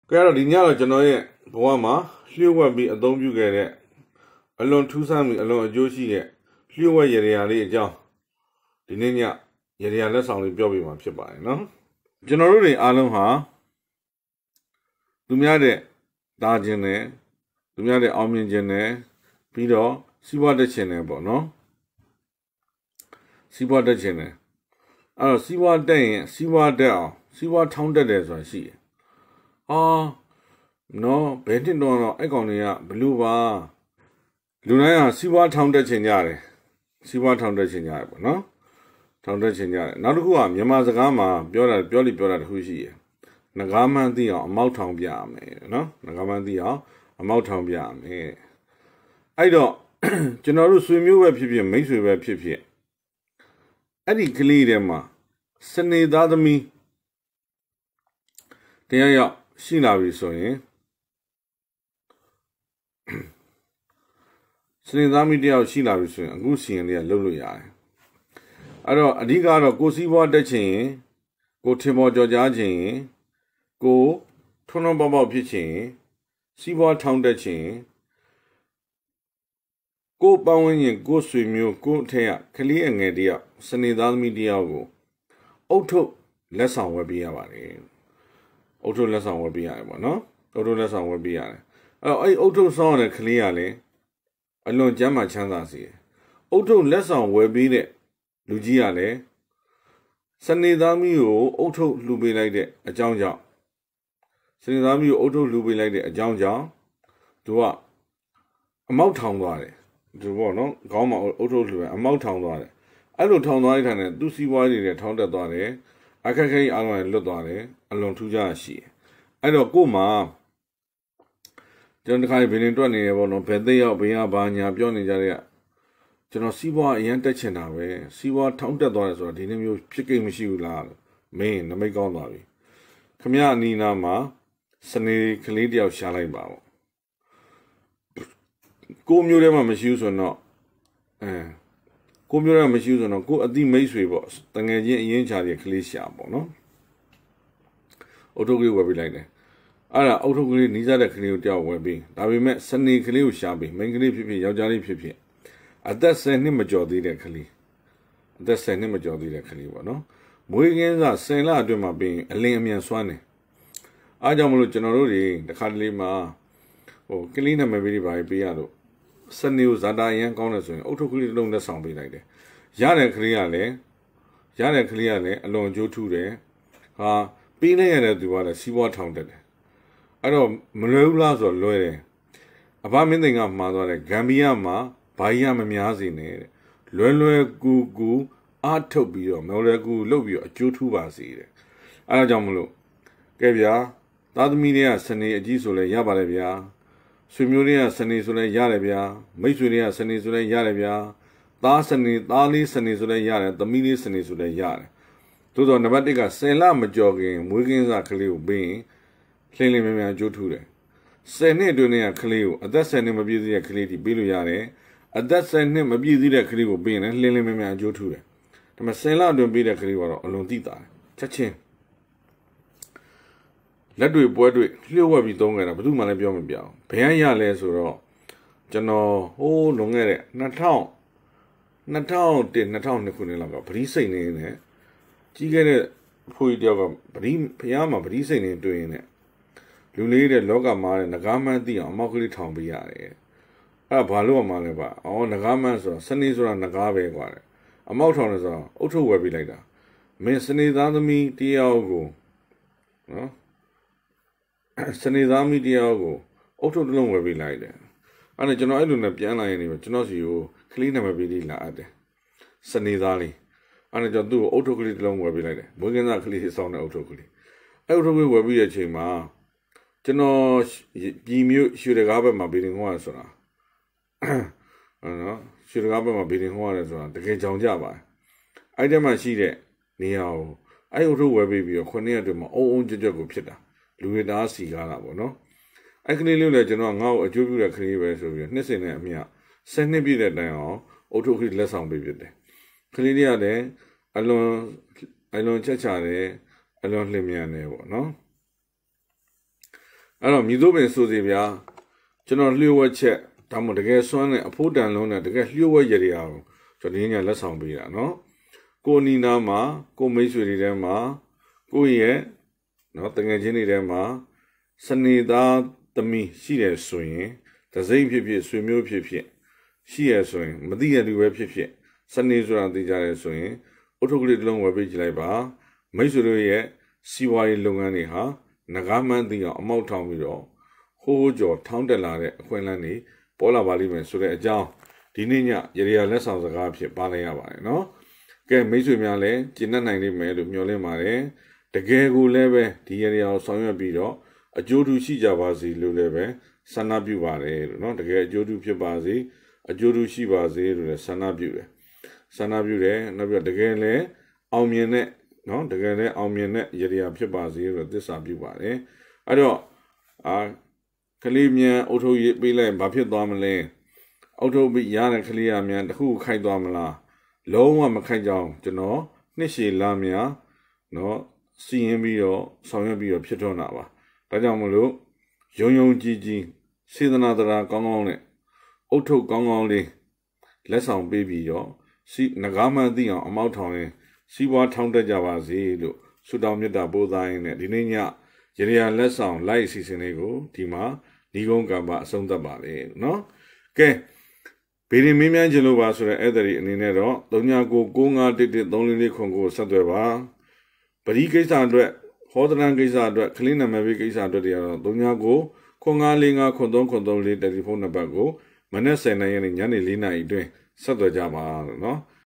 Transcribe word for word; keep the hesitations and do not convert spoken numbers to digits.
Kaya di nyala chano ye bwa ma lhyuwa bi aသုံးပြုခဲ့တဲ့အလွန်ထူးဆန်းပြီးအလွန်အကျိုးရှိတဲ့လျှို့ဝှက်ရရလေးအကြောင်းဒီနေ့ညရရလက်ဆောင်လေးပြောပြမှာဖြစ်ပါတယ်နော်ကျွန်တော်တို့တွေအားလုံးဟာသူများတဲ့တာခြင်းနဲ့သူများတဲ့အောင်မြင်ခြင်းနဲ့ပြီးတော့စီးပွားတက်ခြင်းနဲ့ပေါ့နော်စီးပွားတက်ခြင်းနဲ့အဲ့တော့စီးပွားတက်ရင်စီးပွားတက်အောင်စီးပွားထောင်းတက်တယ်ဆိုတာရှိတယ်ဟာနော်ဘယ်နှစ်တော့တော့အဲ့ကောင်တွေကဘလူးပါလူတိုင်းဟာစီးပွားထောင်းတက်ခြင်းကြတယ်စီးပွားထောင်းတက်ခြင်းကြတယ်ပေါ့နော်ထောင်းတက်ခြင်းကြတယ်နောက်တစ်ခုကမြန်မာစကားမှာပြောတာပြောလိပြောတာတစ်ခုရှိတယ်ငကားမှန်းသိအောင်အမောက်ထောင်ပြရမယ်နော်ငကားမှန်းသိအောင်အမောက်ထောင်ပြရမယ်အဲ့တော့ကျွန်တော်တို့ဆွေမျိုးပဲဖြစ်ဖြစ်မိတ်ဆွေပဲဖြစ်ဖြစ်အဲ့ဒီကလေးတွေမှာစနေသားသမီးတရားရောက်ရှိလာပြီဆိုရင်စနေသားသမီးတရားရှိလာပြီဆိုရင်အခုစီရင်လေးကလုပ်လို့ရတယ်အဲ့တော့အဓိကတော့ကိုစီးပွားတက်ချင်ရင်ကိုထင်ပေါ်ကြော်ကြားချင်ရင်ကိုထွန်းထွန်းပေါက်ပေါက်ဖြစ်ချင်စီးပွားထောင်းတက်ချင်ကိုပန်းဝင်းရင်ကိုဆွေမျိုးကိုထက်ကကလေးအငယ်တယောက်စနေသားသမီးတယောက်ကိုအုတ်ထုတ်လက်ဆောင်ဝယ်ပေးရပါတယ်အုတ်ထုတ်လက်ဆောင်ဝယ်ပေးရတယ်ပေါ့နော်အုတ်ထုတ်လက်ဆောင်ဝယ်ပေးရတယ်အဲ့တော့အဲ့အုတ်ထုတ်ဆောင်းရတဲ့ကလေးကလည်းအလွန်ကျမ်းမာချမ်းသာစေတယ်အုတ်ထုတ်လက်ဆောင်ဝယ်ပေးတဲ့လူကြီးကလည်းစနေသားသမီးကိုအုတ်ထုတ်လှူပေးလိုက်တဲ့အကြောင်းကြောင့်စနေသားသမီးကိုအုတ်ထုတ်လှူပေးလိုက်တဲ့အကြောင်းကြောင့်သူကအမောက်ထောင်သွားတယ်သူပေါ့နော်ခေါင်းမှာအုတ်ထုတ်လှူပဲအမောက်ထောင်သွားတယ်အဲ့လိုထောင်သွားတဲ့ခါနဲ့သူ့စီးပွားတွေလည်းထောင်းတက်သွားတယ်အခက်ခဲအားလုံးလည်းလွတ်သွားတယ်အလွန်ထူးခြားရှိတယ်အဲ့တော့ကို့မှာကျွန်တော်တခါဘယ်နေတွက်နေရပေါ့နော်ဘယ်သိရောက်ဘယ်ရဘာညာပြောနေကြတဲ့ကျွန်တော်စီးပွားအရင်တက်ချင်တာပဲစီးပွားထောင်းတက်သွားတယ်ဆိုတော့ဒီနေ့မျိုးဖြစ်ကိတ်မရှိဘူးလားမင်းနမိတ်ကောင်းသွားပြီခမရအနီနာမှာစနေကလေးတယောက်ရှာလိုက်ပါပေါ့ကိုမျိုးထဲမှာမရှိဘူးဆိုတော့အဲကိုမျိုးထဲမှာမရှိဘူးဆိုတော့ကိုအတိမိတ်ဆွေပေါ့တငယ်ချင်းအရင်ချာတဲ့ကလေးရှာပေါ့နော်အုတ်ထုတ်ကလေးဝယ်ပေးလိုက်တယ်အဲ့ဒါအုတ်ထုတ်ကလေးနီးစပ်တဲ့ကလေးကိုတယောက်ဝယ်ပေးဒါပေမဲ့စနေကလေးကိုရှာပေးမိန်းကလေးဖြစ်ဖြစ်ယောက်ျားလေးဖြစ်ဖြစ်အသက်ဆယ်နှစ်မကျော်သေးတဲ့ကလေးအသက်ဆယ်နှစ်မကျော်သေးတဲ့ကလေးပေါ့နော်မွေးကင်းစဆယ်လအတွင်းမှာပြီးအလင်းအမြန်စွမ်းတယ်အားကြောင့်မလို့ကျွန်တော်တို့တွေတခါတလေမှာဟိုကလေးနာမည်လေးပါပေးရတော့စနေကိုဇာတာရန်ကောင်းတယ်ဆိုရင်အုတ်ထုတ်ကလေးတစ်လုံးလက်ဆောင်ပေးလိုက်တယ်ရတဲ့ကလေးကလည်းရတဲ့ကလေးကလည်းအလွန်ကြိုးထူးတယ်ဟာပေးလိုက်ရတဲ့သူကလည်းစီးပွားထောင်တက်တယ်အဲ့တော့မလွယ်ဘူးလားဆိုတော့လွယ်တယ်အဘမင်းသိန်ကမှားသွားတယ်ဂမ်ဘီယာမှာဘာကြီးမများစေနဲ့တဲ့လွယ်လွယ်ကူကူအားထုတ်ပြီးတော့မလွယ်ကူလှုပ်ပြီးတော့အကျိုးထူးပါစေတဲ့အဲ့ဒါကြောင့်မလို့ကဲဗျာသားသမီးတွေကစနေအကြီးဆိုလဲရပါတယ်ဗျာဆွေမျိုးတွေကစနေဆိုလဲရတယ်ဗျာမိတ်ဆွေတွေကစနေဆိုလဲရတယ်ဗျာသားစနေသားလေးစနေဆိုလဲရတယ်သမီးလေးစနေဆိုလဲရတယ်သို့တော့နံပါတ်တစ်ကဆယ်လမကျော်ခင်မွေးကင်းစားကလေးကိုပြီးရင်လှိမ့်လှိမ့်မြန်မြန်အကျိုးထူးတယ်ဆယ်နှစ်အတွင်းကကလေးကိုအသက်ဆယ်နှစ်မပြည့်သေးတဲ့ကလေးတီပေးလို့ရတယ်အသက်ဆယ်နှစ်မပြည့်သေးတဲ့ကလေးကိုပြီးရင်လည်းလှိမ့်လှိမ့်မြန်မြန်အကျိုးထူးတယ်ဒါပေမဲ့ဆယ်လအတွင်းပေးတဲ့ကလေးကတော့အလွန်သိတာချက်ချင်းလက်တွေပွဲတွေလျှို့ဝှက်ပြီးသုံးခဲ့တာဘယ်သူမှလည်းပြောမပြအောင်ဘယ်ရရလဲဆိုတော့ကျွန်တော်ဟိုးလွန်ခဲ့တဲ့နှစ်ထောင်နှစ်ထောင်တစ်နှစ်ထောင်နှစ်ခုနှစ်လောက်ကဗတိစိတ်နေနဲ့ကြီးခဲ့တဲ့ဖွေးတယောက်ကဗတိဖျားမှာဗတိစိတ်နေတွေ့ရင်လူလေးတဲ့လောကမှာတဲ့ငကားမှန်းသိအောင်အမောက်ကလေးထောင်ပေးရတယ်အဲ့ဘာလို့မှလဲပါအော်ငကားမှန်းဆိုတော့စနေဆိုတာငကားပဲကွာတဲ့အမောက်ထောင်နေဆိုတော့အုတ်ထုတ်ဝယ်ပေးလိုက်တာမင်းစနေသားသမီးတယောက်ကိုနော်စနေသားသမီးတယောက်ကိုအုတ်ထုတ်တစ်လုံးဝယ်ပေးလိုက်တယ်အဲ့ဒါကျွန်တော်အဲ့လိုနဲ့ပြန်လာရင်ဒီကျွန်တော်စီကိုကလေးနံပါတ်ပေးလေးလာအပ်တယ်စနေသားလေးအဲ့ဒါကျွန်တော်သူ့ကိုအုတ်ထုတ်ကလေးတစ်လုံးဝယ်ပေးလိုက်တယ်မွေးကင်းစားကလေးစောင်းတဲ့အုတ်ထုတ်ကလေးအဲ့အုတ်ထုတ်ကလေးဝယ်ပြီးတဲ့အချိန်မှာကျွန်တော်ပြည်မျိုးရွှေတကားဘက်မှာဗီဒင်ဟောရဆိုတာနော်ရွှေတကားဘက်မှာဗီဒင်ဟောရတယ်ဆိုတာတကယ်ကြောင်ကြပါတယ်အဲ့ဒီမှာရှိတဲ့နေရာကိုအဲ့အုတ်ထုတ်ဝယ်ပေးပြီးတော့ခုနှစ်ရက်တည်းမှာအုံအုံကြွကြွကိုဖြစ်တာလူတွေတားစီကားတာပေါ့နော်အဲ့ကလေးလေးလည်းကျွန်တော်ငါ့ကိုအကျိုးပြုတဲ့ကလေးပဲဆိုပြီးနှစ်စင်နဲ့အမြဆယ်နှစ်ပြည့်တဲ့တိုင်အောင်အုတ်ထုတ်ကလေးလက်ဆောင်ပေးဖြစ်တယ်ကလေးလေးကလည်းအလွန်အလွန်ချက်ချတယ်အလွန်လျင်မြန်တယ်ပေါ့နော်အဲ့တော့မြည်သို့ပင်ဆိုစီဗျာကျွန်တော်လျှို့ဝှက်ချက်ဒါမှမဟုတ်တကယ်စွမ်းတဲ့အဖို့တန်လုံးနဲ့တကယ်လျှို့ဝှက်ရရအောင်ကျွန်တော်ဒီနေ့လက်ဆောင်ပေးတာနော်ကိုနီနာမှာကိုမိတ်ဆွေတွေထဲမှာကိုရဲ့နော်တငယ်ချင်းတွေထဲမှာစနေသားသမီးရှိတယ်ဆိုရင်တစိမ့်ဖြစ်ဖြစ်ဆွေမျိုးဖြစ်ဖြစ်ရှိရဆိုရင်မသိရလူပဲဖြစ်ဖြစ်စနေဆိုတာသိကြတယ်ဆိုရင်အုတ်ထုတ်ကလေးတစ်လုံးဝယ်ပေးကြလိုက်ပါမိတ်ဆွေတို့ရဲ့စီးပွားရေးလုပ်ငန်းတွေဟာငကားမှန်းသိအောင်အမောက်ထောင်ပြီးတော့ဟိုးကြော်ထောင်းတက်လာတဲ့အခွင့်အလမ်းတွေပေါ်လာပါလိမ့်မယ်ဆိုတဲ့အကြောင်းဒီနေ့ညရေရလက်ဆောင်စကားဖြစ်ပါလိုက်ရပါတယ်နော်ကဲမိတ်ဆွေများလည်းကျင့်တတ်နိုင်လိမ့်မယ်လို့မျှော်လင့်ပါတယ်တကယ်ကိုလည်းပဲဒီရေရကိုဆောင်ရွက်ပြီးတော့အကျိုးတူရှိကြပါစေလို့လည်းပဲဆန္ဒပြုပါတယ်လို့နော်တကယ်အကျိုးတူဖြစ်ပါစေအကျိုးတူရှိပါစေလို့လည်းဆန္ဒပြုတယ်ဆန္ဒပြုတယ်နောက်ပြီးတော့တကယ်လည်းအောင်မြင်တဲ့နော်တကယ်လည်းအောင်မြင်တဲ့ရေရဖြစ်ပါစေလို့သစ္စာပြုပါတယ်အဲ့တော့အာကလေးမြန်အုတ်ထုတ်ရေးပေးလိုက်ဘာဖြစ်သွားမလဲအုတ်ထုတ်ပြီးရတဲ့ကလေးရမြန်တခုခိုက်သွားမလားလုံးဝမခိုက်ကြအောင်ကျွန်တော်နှစ်ရှည်လာများနော်စီရင်ပြီးတော့ဆောင်ရွက်ပြီးတော့ဖြစ်ထွန်းတာပါဒါကြောင့်မလို့ယုံယုံကြည်ကြည်စေတနာတရားကောင်းကောင်းနဲ့အုတ်ထုတ်ကောင်းကောင်းလေးလက်ဆောင်ပေးပြီးတော့စီငကားမှန်းသိအောင်အမောက်ထောင်ရင်စီးပွားထောင်းတက်ကြပါစေလို့ဆုတောင်းမေတ္တာပို့သားရင်းနဲ့ဒီနေ့ညရေရလက်ဆောင်လိုက်အစီအစဉ်လေးကိုဒီမှာဒီကုန်းကံပါအဆုံးသတ်ပါလေနော်ကဲဗီဒီမင်းများချင်လို့ပါဆိုတဲ့အဲ့ဒါဒီအနေနဲ့တော့၃၉၉၅၁၁၃၄၄ခွန်ကိုဆက်သွယ်ပါပရိကိစ္စအတွက်ဟောဒရန်ကိစ္စအတွက်ကလင်းနာမည်ပေးကိစ္စအတွက်တွေကတော့၃၉၉ခွန်၅၄၅ခွန်၃ခွန်၃၄တယ်လီဖုန်းနံပါတ်ကိုမနက်၁၀နာရီနဲ့ညနေ၄နာရီအတွင်းဆက်သွယ်ကြပါလို့နော်